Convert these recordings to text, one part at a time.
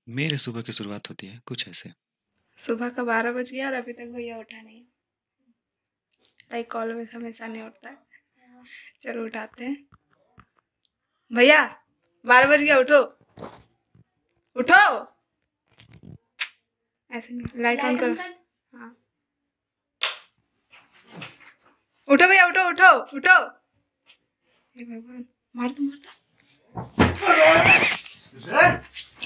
मेरे सुबह की शुरुआत होती है कुछ ऐसे। सुबह का 12 बज गया और अभी तक भैया उठा नहीं। लाइक कॉल में हमेशा नहीं उठता है। चलो उठाते हैं। भैया 12 बज गया, उठो उठो। ऐसे नहीं, लाइट ऑन करो। हाँ उठो भैया, उठो उठो उठो। हे भगवान, मार दो मार दो।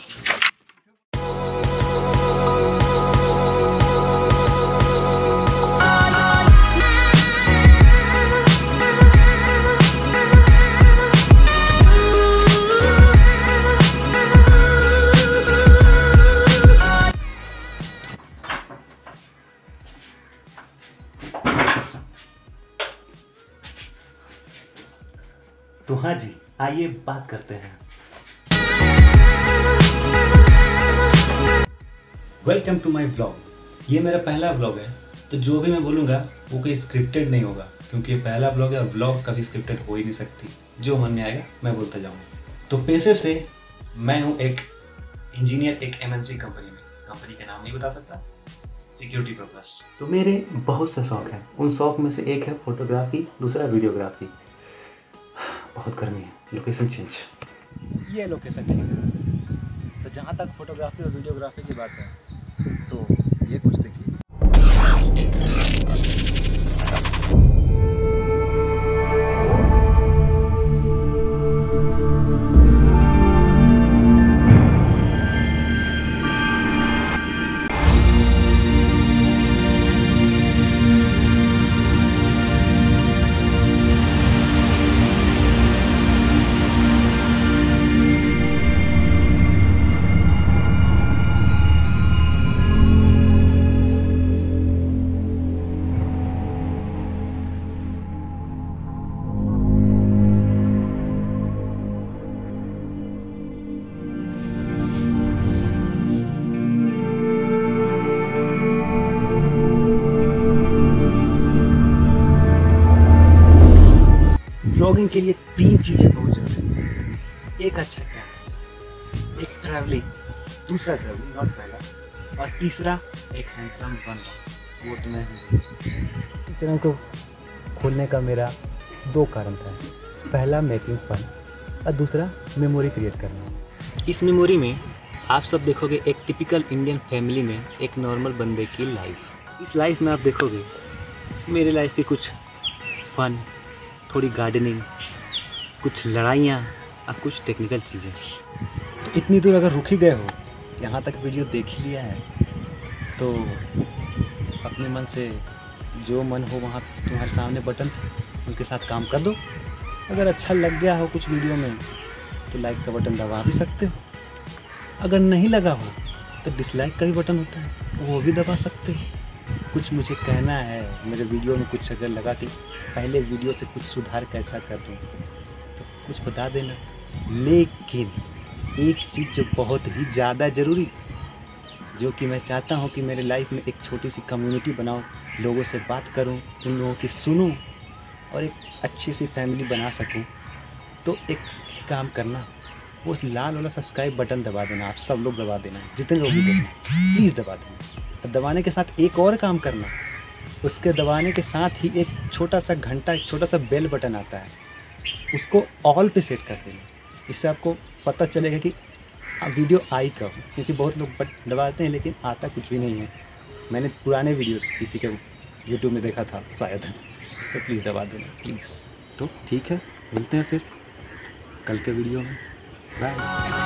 तो हाँ जी, आइए बात करते हैं। Welcome to my vlog. ये मेरा पहला व्लॉग है, तो जो भी मैं बोलूँगा वो कोई स्क्रिप्टेड नहीं होगा, क्योंकि ये पहला व्लॉग है और व्लॉग कभी स्क्रिप्टेड हो ही नहीं सकती। जो मन में आएगा मैं बोलता जाऊँगा। तो पेशे से मैं हूँ एक इंजीनियर, एक MNC कंपनी में। कंपनी का नाम नहीं बता सकता, सिक्योरिटी पर्पस। तो मेरे बहुत से शौक हैं। उन शौक में से एक है फोटोग्राफी, दूसरा वीडियोग्राफी। बहुत गर्मी है, लोकेशन चेंज। ये लोकेशन ठीक है। तो जहाँ तक फोटोग्राफी और वीडियोग्राफी की बात है, तो ये कुछ देखिए। ब्लॉगिंग के लिए 3 चीज़ें बहुत जरूरी हैं। एक अच्छा कैमरा, एक ट्रैवलिंग, दूसरा ट्रैवलिंग नॉट पहला, और तीसरा एक हैंडसम बनना। वो तो मैं इस चैनल को खोलने का मेरा 2 कारण था। पहला मेकिंग फन और दूसरा मेमोरी क्रिएट करना। इस मेमोरी में आप सब देखोगे एक टिपिकल इंडियन फैमिली में एक नॉर्मल बंदे की लाइफ। इस लाइफ में आप देखोगे मेरी लाइफ की कुछ फन, थोड़ी गार्डनिंग, कुछ लड़ाइयाँ और कुछ टेक्निकल चीज़ें। तो इतनी दूर अगर रुक ही गए हो, यहाँ तक वीडियो देख ही लिया है, तो अपने मन से जो मन हो वहाँ तुम्हारे सामने बटन से उनके साथ काम कर दो। अगर अच्छा लग गया हो कुछ वीडियो में तो लाइक का बटन दबा भी सकते हो। अगर नहीं लगा हो तो डिसलाइक का भी बटन होता है, वो भी दबा सकते हो। कुछ मुझे कहना है, मेरे वीडियो में कुछ अगर लगा कि पहले वीडियो से कुछ सुधार कैसा कर दूँ तो कुछ बता देना। लेकिन एक चीज़ जो बहुत ही ज़्यादा ज़रूरी, जो कि मैं चाहता हूँ कि मेरे लाइफ में एक छोटी सी कम्युनिटी बनाऊँ, लोगों से बात करूँ, उन लोगों की सुनूँ और एक अच्छी सी फैमिली बना सकूँ, तो एक ही काम करना, वो लाल वाला सब्सक्राइब बटन दबा देना। आप सब लोग दबा देना, जितने लोग भी देखना प्लीज़ दबा देना। और दबाने के साथ एक और काम करना, उसके दबाने के साथ ही एक छोटा सा घंटा, एक छोटा सा बेल बटन आता है, उसको ऑल पे सेट कर देना। इससे आपको पता चलेगा कि वीडियो आई कब, क्योंकि बहुत लोग दबाते हैं लेकिन आता कुछ भी नहीं है। मैंने पुराने वीडियोस किसी के यूट्यूब में देखा था शायद, तो प्लीज़ दबा देना प्लीज़। तो ठीक है, मिलते हैं फिर कल के वीडियो में। बाय।